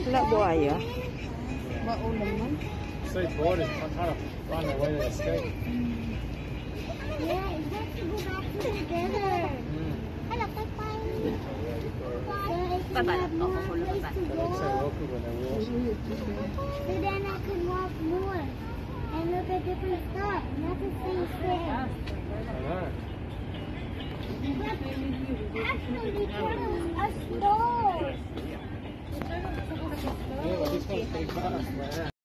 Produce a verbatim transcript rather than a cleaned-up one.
Wala buhaya. Mao naman. So bored is trying to run away to escape. Yeah, we have to go back together. Mm. Hello, bye-bye. Bye-bye. Have more Ako, place to They look so go. welcome when they walk. So then I can walk more and look at different stuff, not the same thing. I know. Actually, they turn us stores. Yeah, well, this one's pretty fast, man.